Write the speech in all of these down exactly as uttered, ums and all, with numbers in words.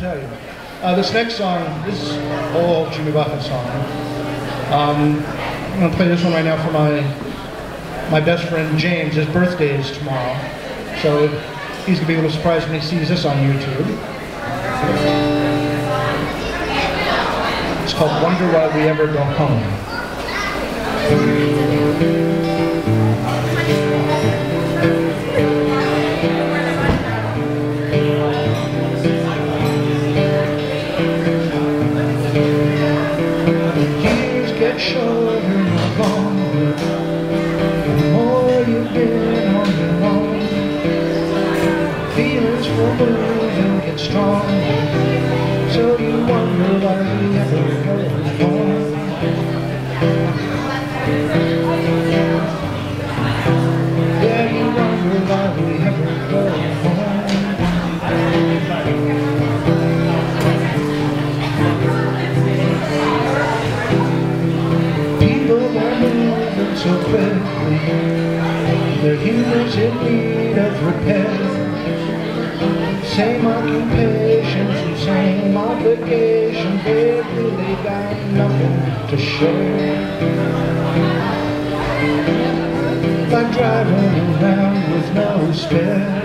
tell you. Uh, this next song, this is an old Jimmy Buffett song. Um, I'm going to play this one right now for my my best friend James. His birthday is tomorrow, so he's going to be a little surprised when he sees this on YouTube. It's called Wonder Why We Ever Go Home. Shorter and longer, the more you've been on your own, feelings will move and get stronger, so you wonder why we ever go home. Yeah, you wonder why we ever go home. So quickly, their humors in need of repair. Same occupations and same obligations, baby, they got nothing to share. Like driving around with no spare.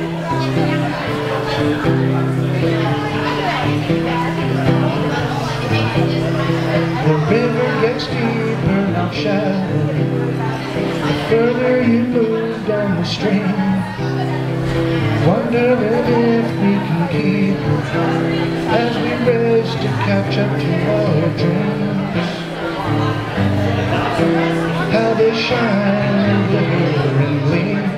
The river gets deeper, not shallow. The further you move down the stream, wondering if we can keep as we race to catch up to our dreams. How they shine and glitter and gleam.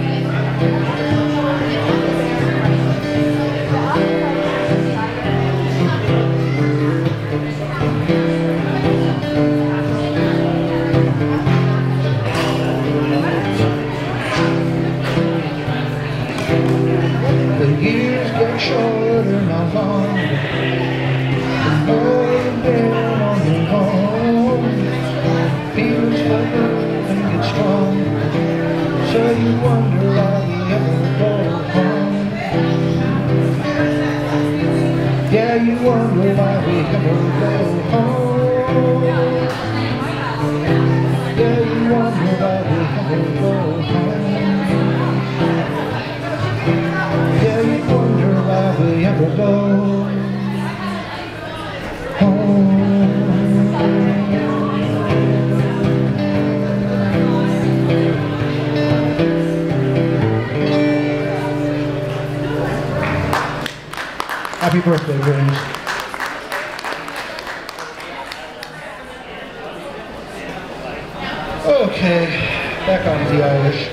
Shorter, not longer, the more you've been on your own, feelings will move and get stronger, so you wonder why we ever go home. Yeah, you wonder why we ever go home. Yeah, you wonder why we ever go home. Yeah, you wonder why we ever go home. Happy birthday, James. Okay, back on to the Irish.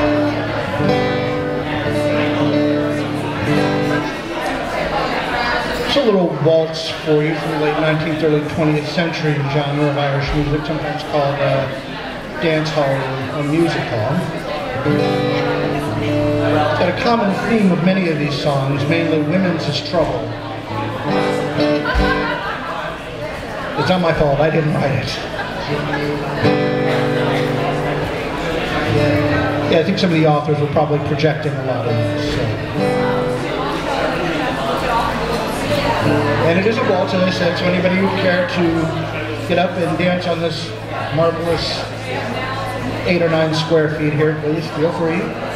It's a little waltz for you from the late nineteenth, early twentieth century genre of Irish music, sometimes called uh, dance hall or music hall. It's got a common theme of many of these songs, mainly women's is trouble. It's not my fault, I didn't write it. Yeah, I think some of the authors were probably projecting a lot of this. So. And it is a waltz, as I said, so anybody who would care to get up and dance on this marvelous eight or nine square feet here, please feel free.